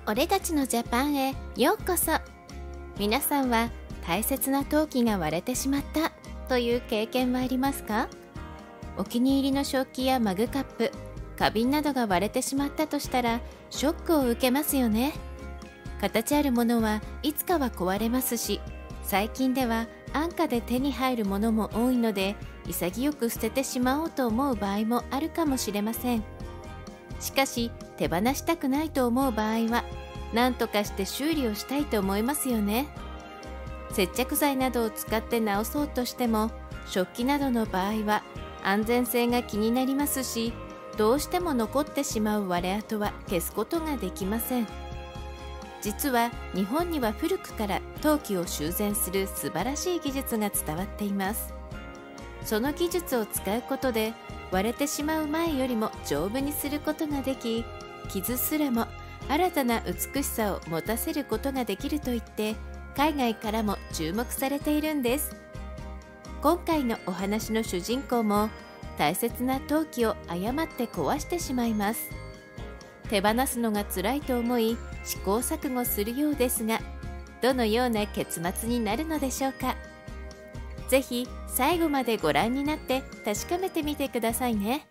俺たちのジャパンへようこそ。皆さんは大切な陶器が割れてしまったという経験はありますか？お気に入りの食器やマグカップ、花瓶などが割れてしまったとしたらショックを受けますよね。形あるものはいつかは壊れますし、最近では安価で手に入るものも多いので、潔く捨ててしまおうと思う場合もあるかもしれません。しかし手放したくないと思う場合は、何とかして修理をしたいと思いますよね。接着剤などを使って直そうとしても、食器などの場合は安全性が気になりますし、どうしても残ってしまう割れ跡は消すことができません。実は日本には古くから陶器を修繕する素晴らしい技術が伝わっています。その技術を使うことで、割れてしまう前よりも丈夫にすることができ、傷すらも新たな美しさを持たせることができるといって、海外からも注目されているんです。今回のお話の主人公も大切な陶器を誤って壊してしまいます。手放すのが辛いと思い試行錯誤するようですが、どのような結末になるのでしょうか。ぜひ最後までご覧になって確かめてみてくださいね。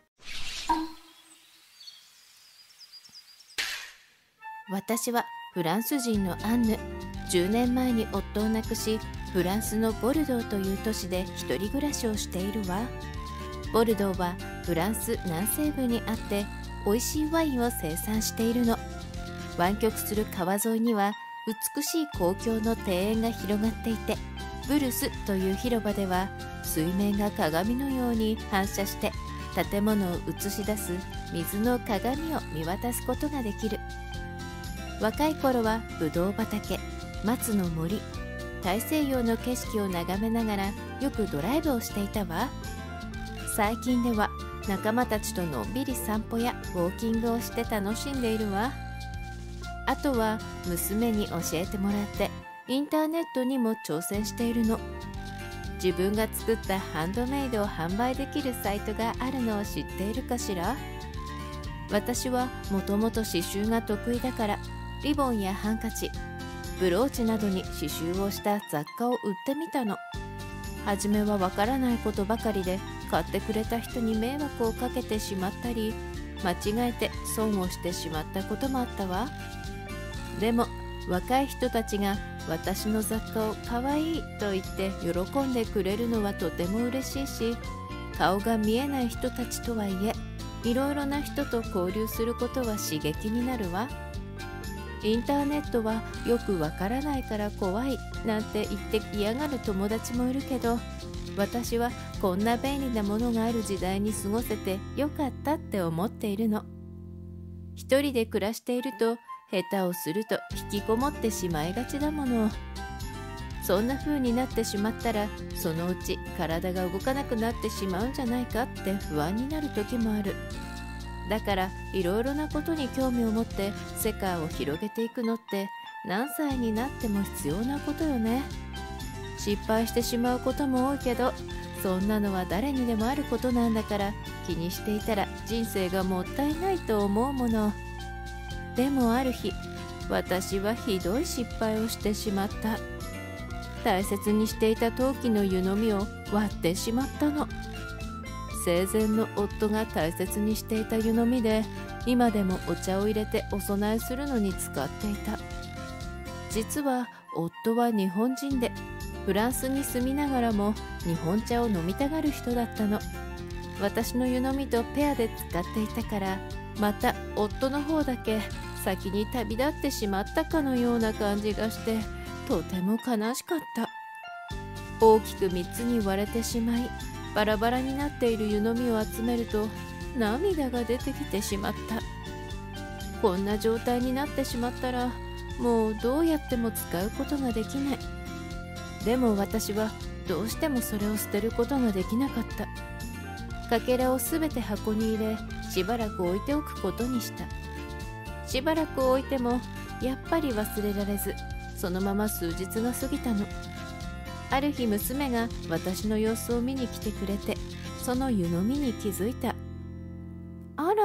私はフランス人のアンヌ。10年前に夫を亡くし、フランスのボルドーという都市で一人暮らしをしているわ。ボルドーはフランス南西部にあって、美味しいワインを生産しているの。湾曲する川沿いには美しい公共の庭園が広がっていて、ブルスという広場では水面が鏡のように反射して建物を映し出す水の鏡を見渡すことができる。若い頃はブドウ畑、松の森、大西洋の景色を眺めながらよくドライブをしていたわ。最近では仲間たちとのんびり散歩やウォーキングをして楽しんでいるわ。あとは娘に教えてもらってインターネットにも挑戦しているの。自分が作ったハンドメイドを販売できるサイトがあるのを知っているかしら。私はもともと刺繍が得意だから、リボンやハンカチ、ブローチなどに刺繍をした雑貨を売ってみたの。初めはわからないことばかりで、買ってくれた人に迷惑をかけてしまったり、間違えて損をしてしまったこともあったわ。でも若い人たちが私の雑貨をかわいいと言って喜んでくれるのはとても嬉しいし、顔が見えない人たちとはいえ、いろいろな人と交流することは刺激になるわ。インターネットはよくわからないから怖いなんて言って嫌がる友達もいるけど、私はこんな便利なものがある時代に過ごせてよかったって思っているの。一人で暮らしていると下手をすると引きこもってしまいがちだもの。そんな風になってしまったら、そのうち体が動かなくなってしまうんじゃないかって不安になる時もある。だからいろいろなことに興味を持って世界を広げていくのって何歳になっても必要なことよね。失敗してしまうことも多いけど、そんなのは誰にでもあることなんだから、気にしていたら人生がもったいないと思うもの。でもある日、私はひどい失敗をしてしまった。大切にしていた陶器の湯飲みを割ってしまったの。生前の夫が大切にしていた湯飲みで、今でもお茶を入れてお供えするのに使っていた。実は夫は日本人で、フランスに住みながらも日本茶を飲みたがる人だったの。私の湯飲みとペアで使っていたから、また夫の方だけ先に旅立ってしまったかのような感じがして、とても悲しかった。大きく3つに割れてしまい、バラバラになっている湯飲みを集めると涙が出てきてしまった。こんな状態になってしまったら、もうどうやっても使うことができない。でも私はどうしてもそれを捨てることができなかった。かけらをすべて箱に入れ、しばらく置いておくことにした。しばらく置いてもやっぱり忘れられず、そのまま数日が過ぎたの。ある日、娘が私の様子を見に来てくれて、その湯飲みに気づいた。あら、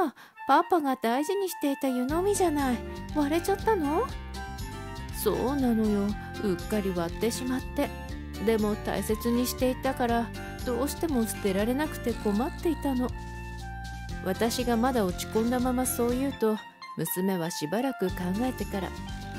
パパが大事にしていた湯飲みじゃない。割れちゃったの？そうなのよ。うっかり割ってしまって。でも大切にしていたからどうしても捨てられなくて困っていたの。私がまだ落ち込んだままそう言うと、娘はしばらく考えてから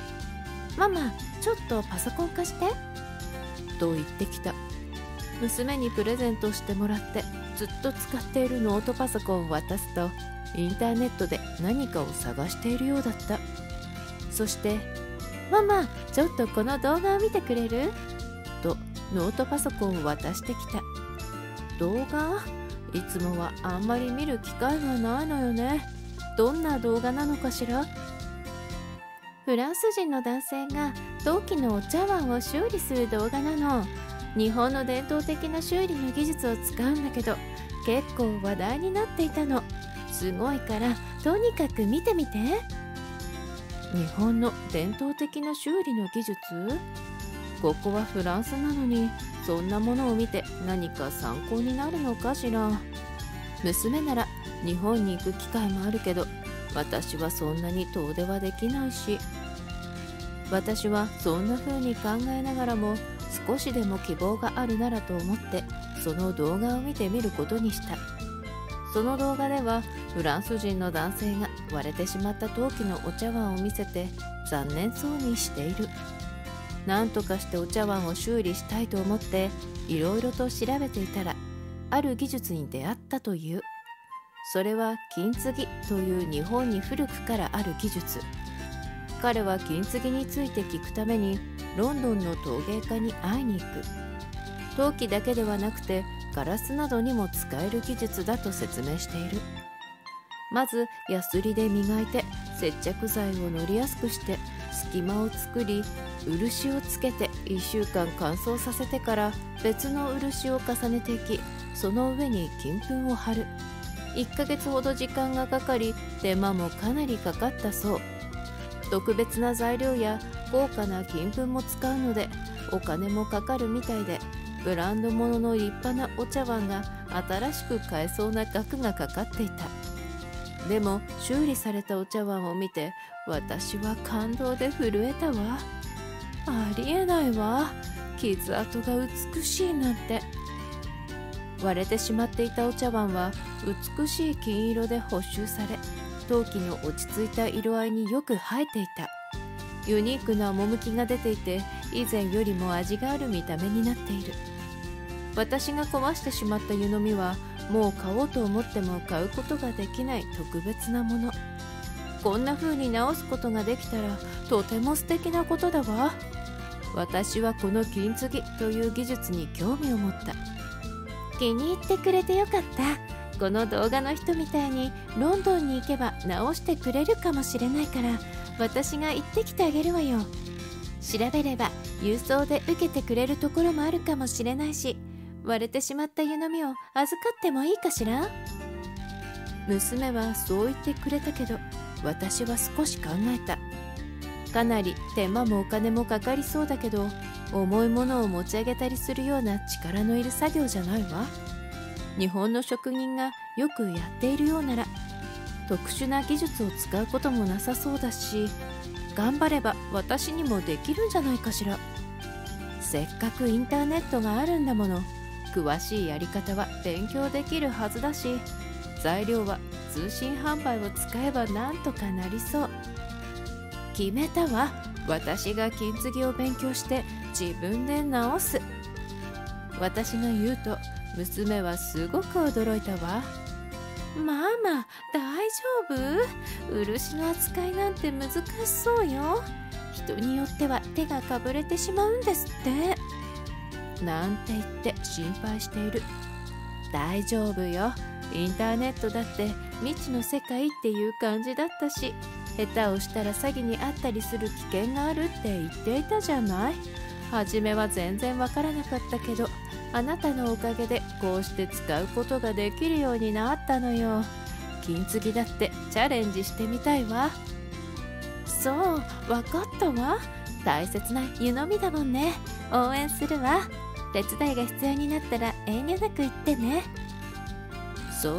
「ママ、ちょっとパソコン貸して」と言ってきた。娘にプレゼントしてもらってずっと使っているノートパソコンを渡すと、インターネットで何かを探しているようだった。そして「ママ、ちょっとこの動画を見てくれる？」とノートパソコンを渡してきた。動画？いつもはあんまり見る機会がないのよね。どんな動画なのかしら？フランス人の男性が陶器のお茶碗を修理する動画なの。日本の伝統的な修理の技術を使うんだけど、結構話題になっていたの。すごいからとにかく見てみて。日本の伝統的な修理の技術？ここはフランスなのに、そんなものを見て何か参考になるのかしら。娘なら日本に行く機会もあるけど、私はそんなに遠出はできないし。私はそんな風に考えながらも、少しでも希望があるならと思ってその動画を見てみることにした。その動画ではフランス人の男性が割れてしまった陶器のお茶碗を見せて残念そうにしている。なんとかしてお茶碗を修理したいと思っていろいろと調べていたら、ある技術に出会ったという。それは金継ぎという日本に古くからある技術。彼は金継ぎについて聞くためにロンドンの陶芸家に会いに行く。陶器だけではなくてガラスなどにも使える技術だと説明している。まずヤスリで磨いて接着剤を塗りやすくして隙間を作り、漆をつけて1週間乾燥させてから別の漆を重ねていき、その上に金粉を貼る。1ヶ月ほど時間がかかり、手間もかなりかかったそう。特別な材料や高価な金粉も使うのでお金もかかるみたいで、ブランド物の立派なお茶碗が新しく買えそうな額がかかっていた。でも修理されたお茶碗を見て私は感動で震えたわ。ありえないわ、傷跡が美しいなんて。割れてしまっていたお茶碗は美しい金色で補修され、陶器の落ち着いた色合いによく映えていた。ユニークな趣が出ていて、以前よりも味がある見た目になっている。私が壊してしまった湯飲みはもう買おうと思っても買うことができない特別なもの。こんな風に直すことができたらとても素敵なことだわ。私はこの金継ぎという技術に興味を持った。気に入ってくれてよかった。この動画の人みたいにロンドンに行けば直してくれるかもしれないから、私が行ってきてあげるわよ。調べれば郵送で受けてくれるところもあるかもしれないし、割れてしまった湯飲みを預かってもいいかしら。娘はそう言ってくれたけど、私は少し考えた。かなり手間もお金もかかりそうだけど、重いものを持ち上げたりするような力のいる作業じゃないわ。日本の職人がよくやっているようなら特殊な技術を使うこともなさそうだし、頑張れば私にもできるんじゃないかしら。せっかくインターネットがあるんだもの、詳しいやり方は勉強できるはずだし、材料は通信販売を使えばなんとかなりそう。決めたわ。私が金継ぎを勉強して自分で直す。私が言うと娘はすごく驚いたわ。ママ、大丈夫？漆の扱いなんて難しそうよ。人によっては手がかぶれてしまうんですって。なんて言って心配している。大丈夫よ。インターネットだって未知の世界っていう感じだったし、下手をしたら詐欺にあったりする危険があるって言っていたじゃない。初めは全然わからなかったけど、あなたのおかげでこうして使うことができるようになったのよ。金継ぎだってチャレンジしてみたいわ。そう、わかったわ。大切な湯飲みだもんね。応援するわ。手伝いが必要になったら遠慮なく言ってね。そうして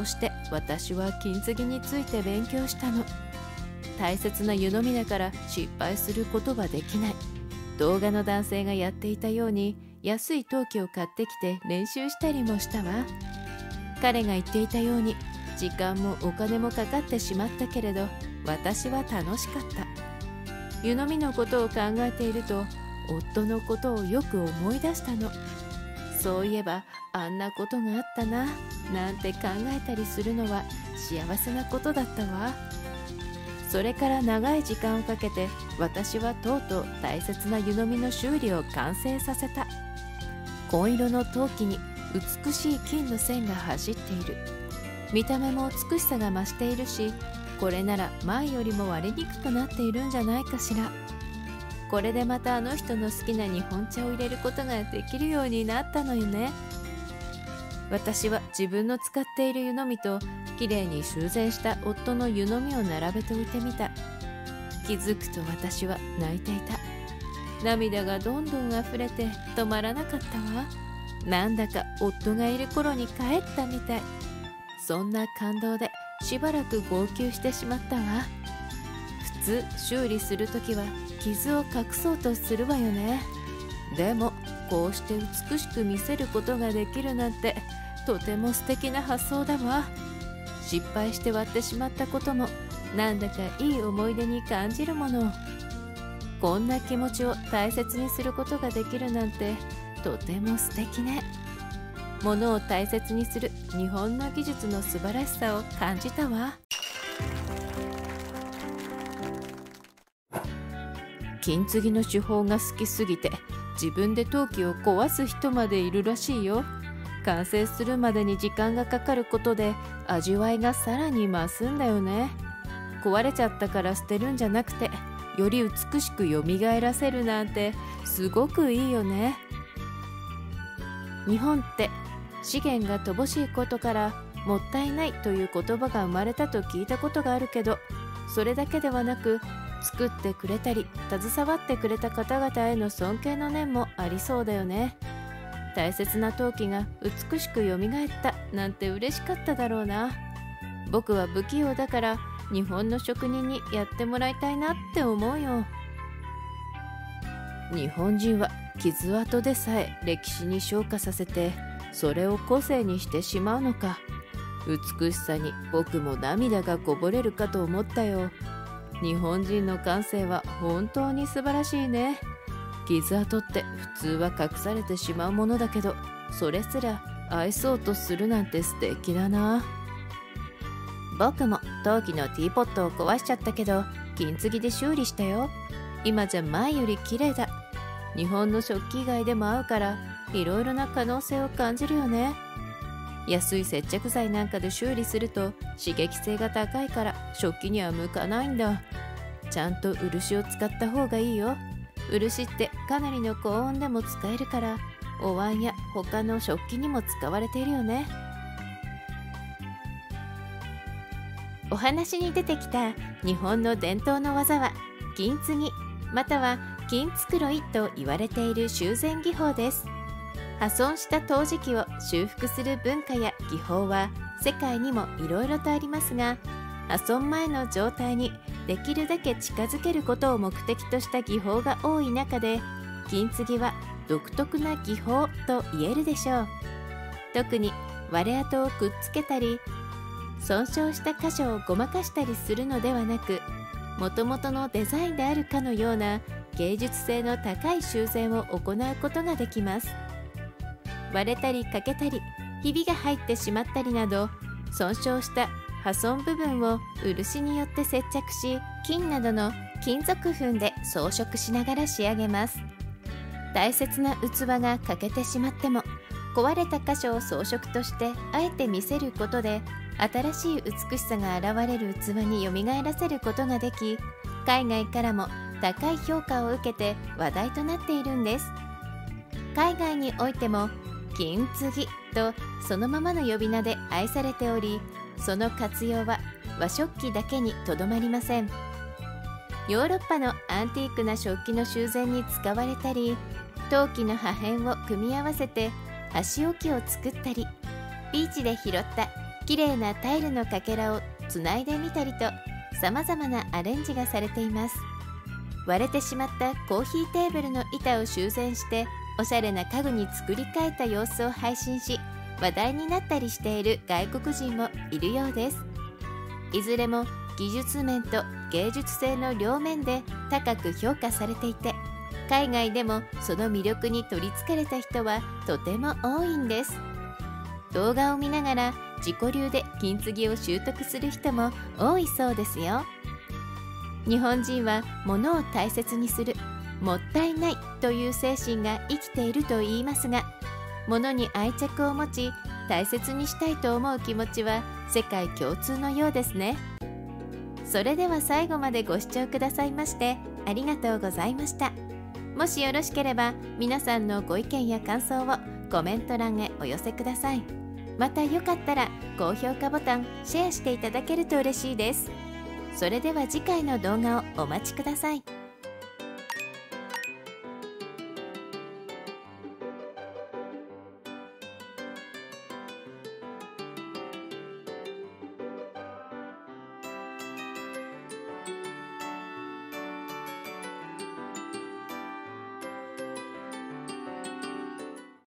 私は金継ぎについて勉強したの。大切な湯飲みだから失敗することはできない。動画の男性がやっていたように安い陶器を買ってきて練習したりもしたわ。彼が言っていたように時間もお金もかかってしまったけれど、私は楽しかった。湯飲みのことを考えていると夫のことをよく思い出したの。そういえばあんなことがあったななんて考えたりするのは幸せなことだったわ。それから長い時間をかけて私はとうとう大切な湯飲みの修理を完成させた。紺色の陶器に美しい金の線が走っている。見た目も美しさが増しているし、これなら前よりも割れにくくなっているんじゃないかしら。これでまたあの人の好きな日本茶を入れることができるようになったのよね。私は自分の使っている湯飲みときれいに修繕した夫の湯飲みを並べておいてみた。気づくと私は泣いていた。涙がどんどん溢れて止まらなかったわ。なんだか夫がいる頃に帰ったみたい。そんな感動でしばらく号泣してしまったわ。普通修理するときは傷を隠そうとするわよね。でもこうして美しく見せることができるなんてとても素敵な発想だわ。失敗して割ってしまったこともなんだかいい思い出に感じるもの。こんな気持ちを大切にすることができるなんてとても素敵ね。物を大切にする日本の技術の素晴らしさを感じたわ。金継ぎの手法が好きすぎて自分で陶器を壊す人までいるらしいよ。完成するまでに時間がかかることで味わいがさらに増すんだよね。壊れちゃったから捨てるんじゃなくてより美しくよみがえらせるなんてすごくいいよね。日本って資源が乏しいことからもったいないという言葉が生まれたと聞いたことがあるけど、それだけではなく作ってくれたり携わってくれた方々への尊敬の念もありそうだよね。大切な陶器が美しくよみがえったなんて嬉しかっただろうな。僕は不器用だから日本の職人にやってもらいたいなって思うよ。日本人は傷跡でさえ歴史に昇華させてそれを個性にしてしまうのか。美しさに僕も涙がこぼれるかと思ったよ。日本人の感性は本当に素晴らしいね。傷跡って普通は隠されてしまうものだけど、それすら愛そうとするなんて素敵だな。僕も陶器のティーポットを壊しちゃったけど金継ぎで修理したよ。今じゃ前より綺麗だ。日本の食器以外でも合うからいろいろな可能性を感じるよね。安い接着剤なんかで修理すると刺激性が高いから食器には向かないんだ。ちゃんと漆を使った方がいいよ。漆ってかなりの高温でも使えるからお椀や他の食器にも使われているよね。お話に出てきた日本の伝統の技は金継ぎまたは金繕いと言われている修繕技法です。破損した陶磁器を修復する文化や技法は世界にもいろいろとありますが、破損前の状態にできるだけ近づけることを目的とした技法が多い中で、金継ぎは独特な技法と言えるでしょう。特に割れ跡をくっつけたり損傷した箇所をごまかしたりするのではなく、もともとのデザインであるかのような芸術性の高い修繕を行うことができます。割れたり欠けたりひびが入ってしまったりなど損傷した破損部分を漆によって接着し、金などの金属粉で装飾しながら仕上げます。大切な器が欠けてしまっても壊れた箇所を装飾としてあえて見せることで新しい美しさが現れる器によみがえらせることができ、海外からも高い評価を受けて話題となっているんです。海外においても金継ぎとそのままの呼び名で愛されており、その活用は和食器だけにとどまりません。ヨーロッパのアンティークな食器の修繕に使われたり、陶器の破片を組み合わせて箸置きを作ったり、ビーチで拾った綺麗なタイルのかけらをつないでみたりと、さまざまなアレンジがされています。割れてしまったコーヒーテーブルの板を修繕しておしゃれな家具に作り変えた様子を配信し、話題になったりしている外国人もいるようです。いずれも技術面と芸術性の両面で高く評価されていて、海外でもその魅力に取りつかれた人はとても多いんです。動画を見ながら自己流で金継ぎを習得する人も多いそうですよ。日本人は物を大切にする、もったいないという精神が生きていると言いますが、物に愛着を持ち大切にしたいと思う気持ちは世界共通のようですね。それでは最後までご視聴くださいましてありがとうございました。もしよろしければ皆さんのご意見や感想をコメント欄へお寄せください。またよかったら高評価ボタン、シェアしていただけると嬉しいです。それでは次回の動画をお待ちください。